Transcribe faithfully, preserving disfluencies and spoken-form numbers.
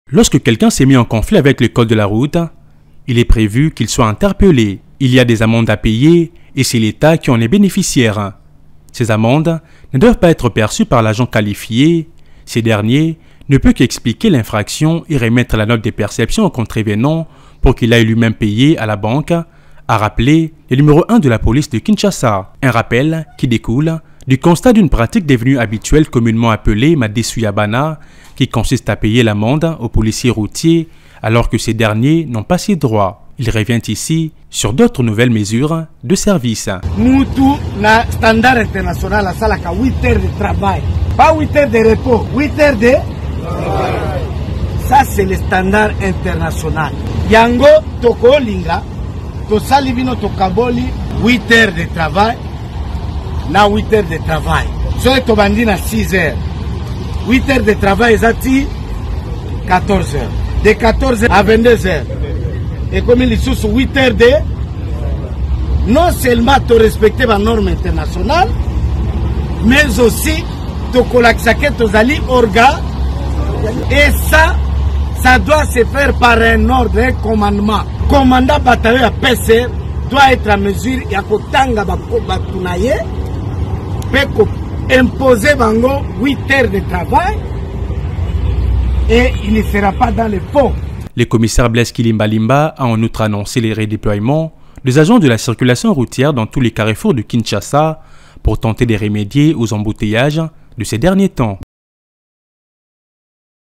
Lorsque quelqu'un s'est mis en conflit avec le code de la route, il est prévu qu'il soit interpellé. Il y a des amendes à payer et c'est l'État qui en est bénéficiaire. Ces amendes ne doivent pas être perçues par l'agent qualifié. Ces derniers ne peuvent qu'expliquer l'infraction et remettre la note de perception au contrevenant pour qu'il aille lui-même payer à la banque, a rappelé le numéro un de la police de Kinshasa. Un rappel qui découle du constat d'une pratique devenue habituelle communément appelée Madesuyabana, qui consiste à payer l'amende aux policiers routiers alors que ces derniers n'ont pas ces droits. Il revient ici sur d'autres nouvelles mesures de service. Mutu na standard international a salaka huit heures de travail, pas huit heures de repos, huit heures de ça c'est le standard international. Yango toko linga to salivino to kaboli huit heures de travail na huit heures de travail. So to bandina six heures. huit heures de travail zati quatorze heures. De quatorze heures à vingt-deux heures. Et comme il sous huit heures de non seulement de respecter la norme internationale, mais aussi de collaxaquer aux alliés orga. Et ça, ça doit se faire par un ordre, un commandement. Commandant bataillon à P C doit être à mesure et à kotanga batunaye, peut imposer bango huit heures de travail et il ne sera pas dans les pots. Le commissaire Blaise Kilimbalimba a en outre annoncé les redéploiements des agents de la circulation routière dans tous les carrefours de Kinshasa pour tenter de remédier aux embouteillages de ces derniers temps.